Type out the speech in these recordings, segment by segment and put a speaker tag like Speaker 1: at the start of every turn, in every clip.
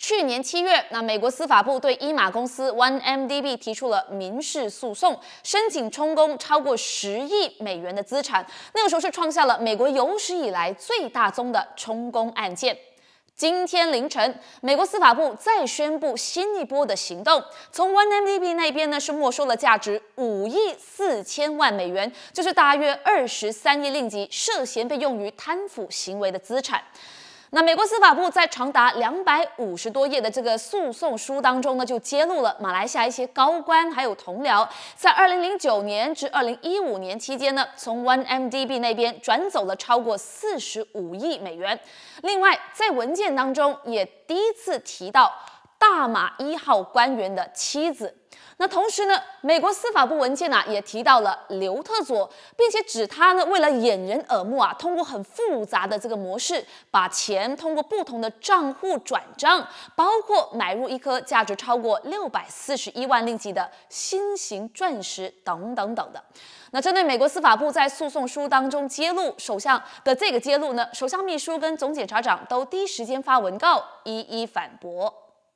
Speaker 1: 去年7月，美国司法部对伊马公司 OneMDB 提出了民事诉讼，申请充公超过10亿美元的资产。那个时候是创下了美国有史以来最大宗的充公案件。今天凌晨，美国司法部再宣布新一波的行动，从 OneMDB 那边呢是没收了价值5亿4千万美元，就是大约23亿令吉，涉嫌被用于贪腐行为的资产。那美国司法部在长达250多页的这个诉讼书当中呢，就揭露了马来西亚一些高官还有同僚，在2009年至2015年期间呢，从 OneMDB 那边转走了超过45亿美元。另外，在文件当中也第一次提到大马1号官员的妻子。那同时呢，美国司法部文件也提到了刘特佐，并且指他呢为了掩人耳目通过很复杂的这个模式，把钱通过不同的账户转账，包括买入一颗价值超过641万令吉的新型钻石等等等的。那针对美国司法部在诉讼书当中揭露首相的这个揭露呢，首相秘书跟总检察长都第一时间发文告，一一反驳。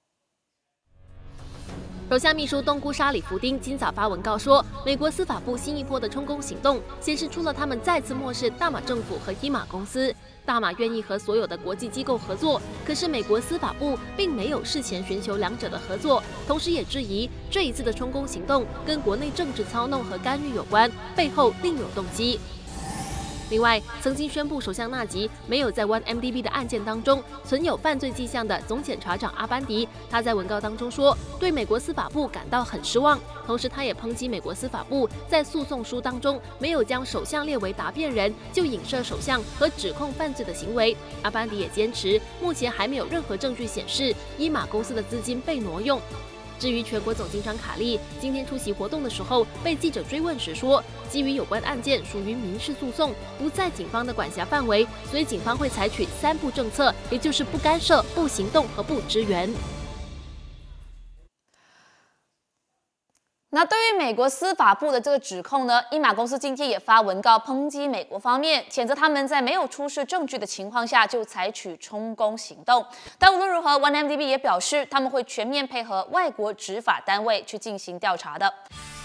Speaker 2: 首相秘书东姑沙里福丁今早发文告说，美国司法部新一波的充公行动显示出了他们再次漠视大马政府和伊马公司。大马愿意和所有的国际机构合作，可是美国司法部并没有事前寻求两者的合作，同时也质疑这一次的充公行动跟国内政治操弄和干预有关，背后另有动机。另外，曾经宣布首相纳吉没有在 OneMDB 的案件当中存有犯罪迹象的总检察长阿班迪，他在文告当中说，对美国司法部感到很失望。同时，他也抨击美国司法部在诉讼书当中没有将首相列为答辩人，就影射首相和指控犯罪的行为。阿班迪也坚持，目前还没有任何证据显示伊马公司的资金被挪用。至于全国总警长卡利今天出席活动的时候，被记者追问时说，基于有关案件属于民事诉讼，不在警方的管辖范围，所以警方会采取3不政策，也就是不干涉、不行动和不支援。
Speaker 1: 那对于美国司法部的这个指控呢，伊马公司今天也发文告抨击美国方面，谴责他们在没有出示证据的情况下就采取充公行动。但无论如何 ，OneMDB 也表示他们会全面配合外国执法单位去进行调查的。